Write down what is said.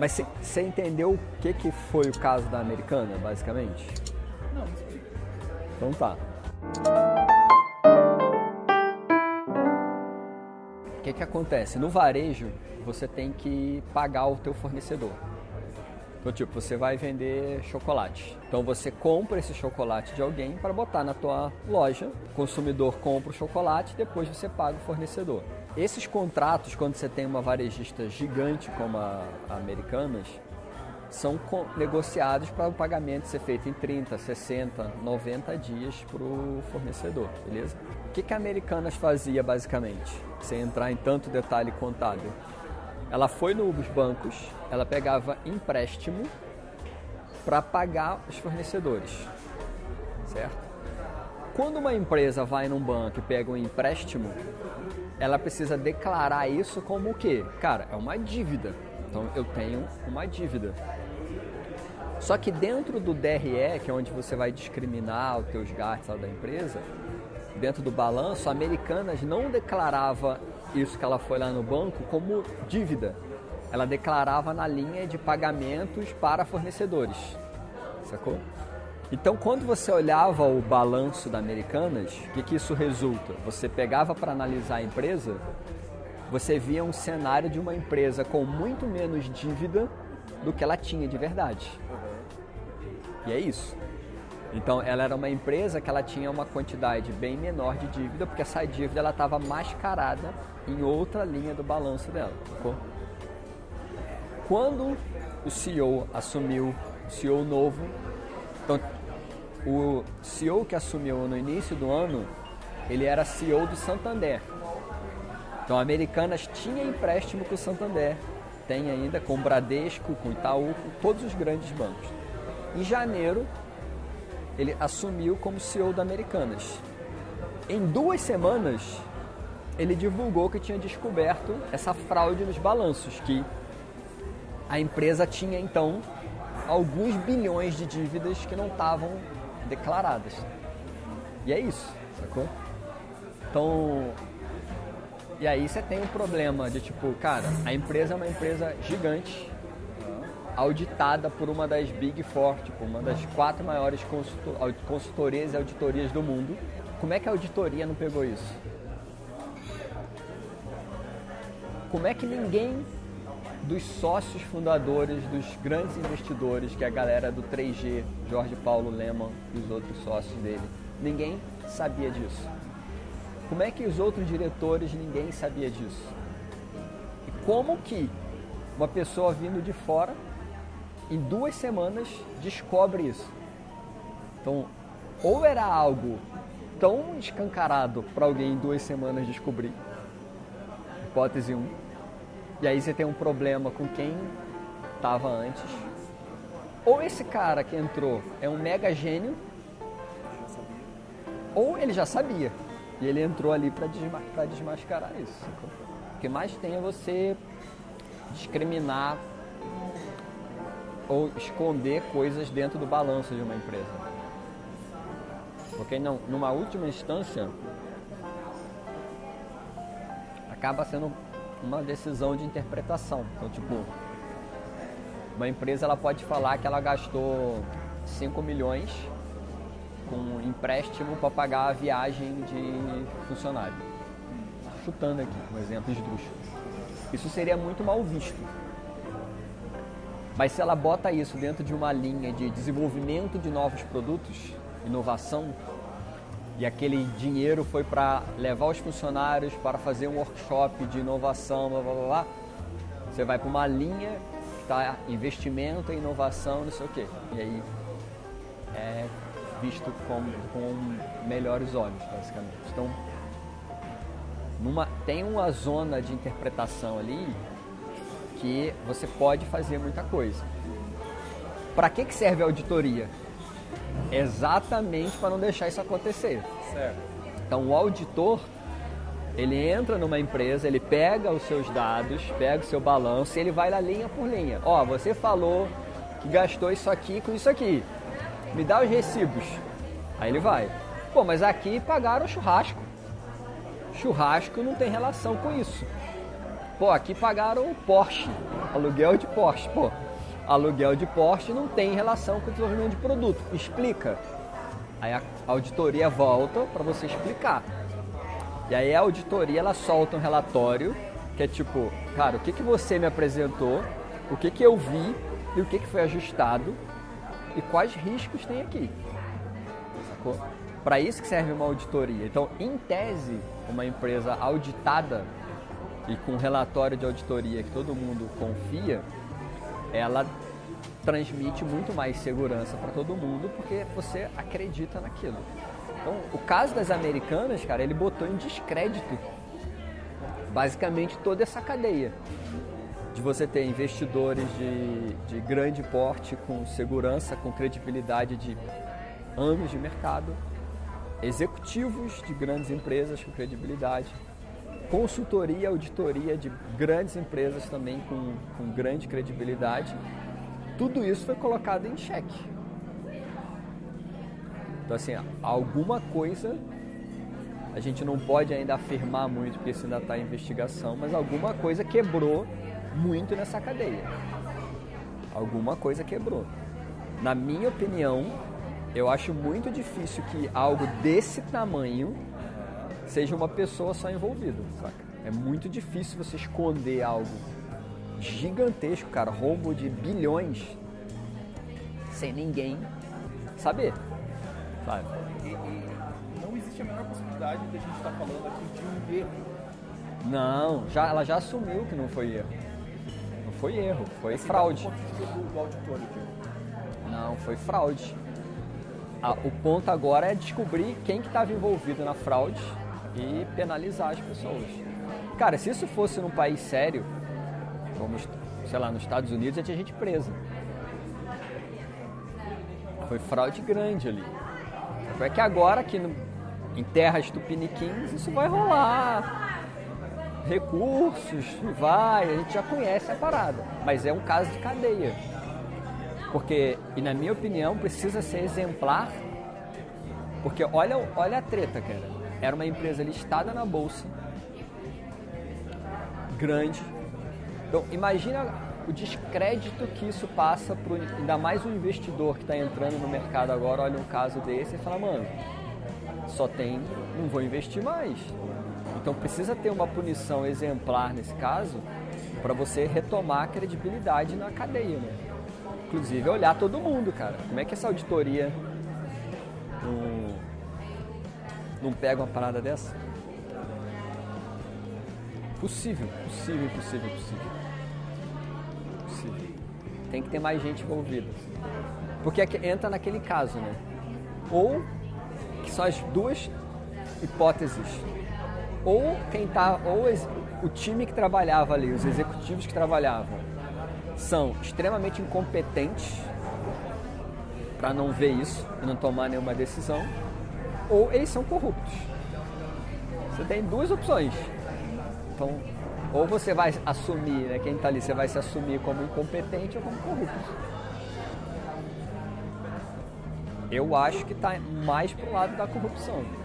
Mas você entendeu o que foi o caso da Americana, basicamente? Não sei. Então tá. O que acontece? No varejo, você tem que pagar o teu fornecedor. Então, tipo, você vai vender chocolate. Então, você compra esse chocolate de alguém para botar na tua loja. O consumidor compra o chocolate e depois você paga o fornecedor. Esses contratos, quando você tem uma varejista gigante como a Americanas, são negociados para o pagamento ser feito em 30, 60, 90 dias para o fornecedor, beleza? O que a Americanas fazia, basicamente? Sem entrar em tanto detalhe contábil. Ela foi nos bancos, ela pegava empréstimo para pagar os fornecedores, certo? Quando uma empresa vai num banco e pega um empréstimo, ela precisa declarar isso como o quê? Cara, é uma dívida. Então, eu tenho uma dívida. Só que dentro do DRE, que é onde você vai discriminar os teus gastos da empresa, dentro do balanço, a Americanas não declarava isso que ela foi lá no banco como dívida. Ela declarava na linha de pagamentos para fornecedores, sacou? Então, quando você olhava o balanço da Americanas, o que isso resulta? Você pegava para analisar a empresa, você via um cenário de uma empresa com muito menos dívida do que ela tinha de verdade. E é isso. Então, ela era uma empresa que ela tinha uma quantidade bem menor de dívida, porque essa dívida ela estava mascarada em outra linha do balanço dela. Sacou? Quando o CEO assumiu, o CEO novo, então, o CEO que assumiu no início do ano, ele era CEO do Santander. Então, a Americanas tinha empréstimo com o Santander, tem ainda com o Bradesco, com o Itaú, com todos os grandes bancos. Em janeiro, ele assumiu como CEO da Americanas. Em 2 semanas, ele divulgou que tinha descoberto essa fraude nos balanços, que a empresa tinha, então, alguns bilhões de dívidas que não estavam declaradas. E é isso, sacou? Então, e aí você tem um problema de tipo, cara, a empresa é uma empresa gigante, auditada por uma das Big Four, tipo, uma das 4 maiores consultorias e auditorias do mundo. Como é que a auditoria não pegou isso? Como é que ninguém dos sócios fundadores, dos grandes investidores, que é a galera do 3G, Jorge Paulo Lemann e os outros sócios dele, ninguém sabia disso? Como é que os outros diretores, ninguém sabia disso? E como que uma pessoa vindo de fora, em 2 semanas, descobre isso? Então, ou era algo tão escancarado para alguém em 2 semanas descobrir, hipótese 1, e aí você tem um problema com quem estava antes, ou esse cara que entrou é um mega gênio, ou ele já sabia, e ele entrou ali para desmascarar isso. O que mais tem é você discriminar ou esconder coisas dentro do balanço de uma empresa. Porque numa última instância, acaba sendo uma decisão de interpretação. Então, tipo, uma empresa ela pode falar que ela gastou 5 milhões com empréstimo para pagar a viagem de funcionário. Chutando aqui, um exemplo esdrúxulo. Isso seria muito mal visto. Mas se ela bota isso dentro de uma linha de desenvolvimento de novos produtos, inovação, e aquele dinheiro foi para levar os funcionários para fazer um workshop de inovação, blá, blá, blá, blá, você vai para uma linha que está investimento em inovação, não sei o quê. E aí é visto com melhores olhos, basicamente. Então, tem uma zona de interpretação ali que você pode fazer muita coisa. Para que serve a auditoria? Exatamente para não deixar isso acontecer. Certo. Então, o auditor, ele entra numa empresa, ele pega os seus dados, pega o seu balanço e ele vai lá linha por linha. Ó, você falou que gastou isso aqui com isso aqui. Me dá os recibos. Aí ele vai. Pô, mas aqui pagaram churrasco. Churrasco não tem relação com isso. pô, aqui pagaram Porsche, aluguel de Porsche, pô. Aluguel de Porsche não tem relação com o desenvolvimento de produto. Explica. Aí a auditoria volta para você explicar. E aí a auditoria, ela solta um relatório que é tipo, cara, o que você me apresentou, o que eu vi e o que foi ajustado e quais riscos tem aqui. Sacou? Para isso que serve uma auditoria. Então, em tese, uma empresa auditada e com relatório de auditoria que todo mundo confia, ela transmite muito mais segurança para todo mundo porque você acredita naquilo. Então, o caso das Americanas, cara, ele botou em descrédito basicamente toda essa cadeia de você ter investidores de grande porte, com segurança, com credibilidade de anos de mercado, executivos de grandes empresas com credibilidade, consultoria e auditoria de grandes empresas também com grande credibilidade. Tudo isso foi colocado em xeque. Então, assim, alguma coisa, a gente não pode ainda afirmar muito, porque isso ainda está em investigação, mas alguma coisa quebrou muito nessa cadeia. Alguma coisa quebrou. Na minha opinião, eu acho muito difícil que algo desse tamanho seja uma pessoa só envolvida, saca? É muito difícil você esconder algo gigantesco, cara, roubo de bilhões, sem ninguém saber, sabe? E não existe a menor possibilidade de a gente estar falando aqui de um erro. Não, ela já assumiu que não foi erro. Não foi erro, foi fraude. Do auditor, não, foi fraude. O ponto agora é descobrir quem que estava envolvido na fraude e penalizar as pessoas. Cara, se isso fosse num país sério, como, sei lá, nos Estados Unidos, já tinha gente presa. Foi fraude grande ali. É que agora, aqui em terras tupiniquins, isso vai rolar. Recursos, a gente já conhece a parada. Mas é um caso de cadeia. Porque, e na minha opinião, precisa ser exemplar. Porque olha a treta, cara. Era uma empresa listada na bolsa, grande. Então, imagina o descrédito que isso passa para ainda mais um investidor que está entrando no mercado agora, olha um caso desse e fala, mano, não vou investir mais. Então precisa ter uma punição exemplar nesse caso para você retomar a credibilidade na cadeia, né? Inclusive olhar todo mundo, cara. Como é que essa auditoria não pega uma parada dessa? Possível. Tem que ter mais gente envolvida. Porque entra naquele caso, né? Ou, que são as duas hipóteses. Ou o time que trabalhava ali, os executivos que trabalhavam, são extremamente incompetentes para não ver isso e não tomar nenhuma decisão, ou eles são corruptos. Você tem duas opções. Então, ou você vai assumir, né, quem está ali, você vai se assumir como incompetente ou como corrupto. Eu acho que está mais pro lado da corrupção.